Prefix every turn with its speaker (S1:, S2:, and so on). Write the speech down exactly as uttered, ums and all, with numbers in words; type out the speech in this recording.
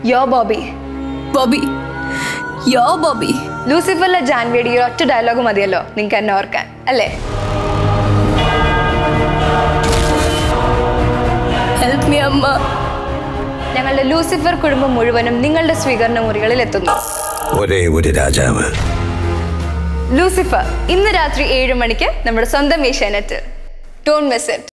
S1: Yo Bobby.
S2: Bobby. Yo Bobby.
S1: Lucifer la Janvedi ഈ ഒറ്റ dialogue മതിയല്ലോ നിങ്ങൾക്ക് എന്നെ ഓർക്കാൻ അല്ലേ?
S2: Help me അമ്മ.
S1: ഞങ്ങളുടെ ലൂസിഫർ കുടുംബം മുഴുവനും നിങ്ങളുടെ സ്വീകരണ മുറികളിൽ എത്തുന്നു.
S3: ഒരേ ഒരു രാജാവ്.
S1: ലൂസിഫർ ഇന്ന് രാത്രി ഏഴ് മണിക്ക് നമ്മുടെ സ്വന്തം ഏഷ്യാനെറ്റ്. Don't miss it.